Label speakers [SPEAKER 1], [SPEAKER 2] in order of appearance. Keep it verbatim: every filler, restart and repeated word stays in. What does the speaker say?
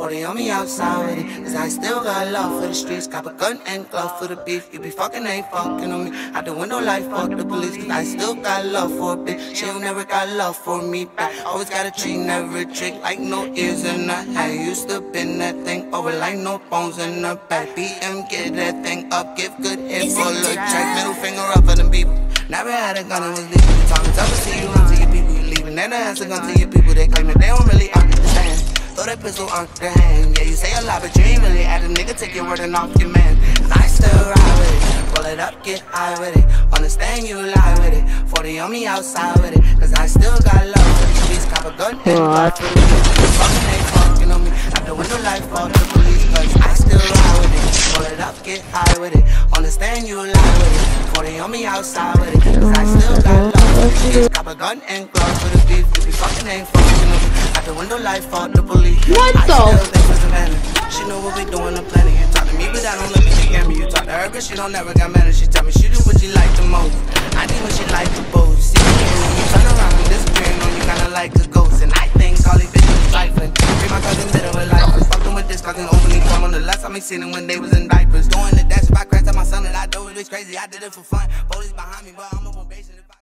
[SPEAKER 1] forty on me outside with it, cause I still got love for the streets. Cop a gun and glove for the beef. You be fucking, ain't fucking on me. Out the window like fuck the police, cause I still got love for a bitch. She don't never got love for me back. Always got a treat, never a trick, like no ears in her head. Used to bend that thing over like no bones in her back. B M, get that thing up, give good hit for a check. Middle finger up for them people. Never had a gun and was leaving. You talking tough, see you run to your people, you leaving. Then I ask a gun to your people, they claim that they don't really understand. Throw that pistol on the hand. Yeah, you say a lot, but you ain't really at a nigga, take your word and off your man. And I still ride with it, roll it up, get high with it. Understand you lie with it, forty on me outside with it, cause I still got love for the streets. Cop a gun and glove for the police. Fucking ain't fucking on me, out the window like fuck the police, cause I still ride with it, roll it up, get high with it. Understand you lie with it, forty on me outside with it, cause I still got love for the streets. Cop a gun and glove for the beef. If you fucking ain't fucking on me, out the window like fuck the police.
[SPEAKER 2] What
[SPEAKER 1] I
[SPEAKER 2] the?
[SPEAKER 1] still think it's a man. She know what we doing, the planning. You talk to me, but I don't let me take care of me. You talk to her, cause she don't never got mad. She tell me she do what she like the most. I do what she like the most. See me and you turn around and disappearing on you, kinda like a ghost. And I think all these bitches is trifling. Free my cousin bitter with life. Fucking with this cousin openly come on the last time I seen him when they was in diapers. Doing the dash if I crashed out my son that I do it, it's crazy. I did it for fun. Police behind me, but I'm a probation.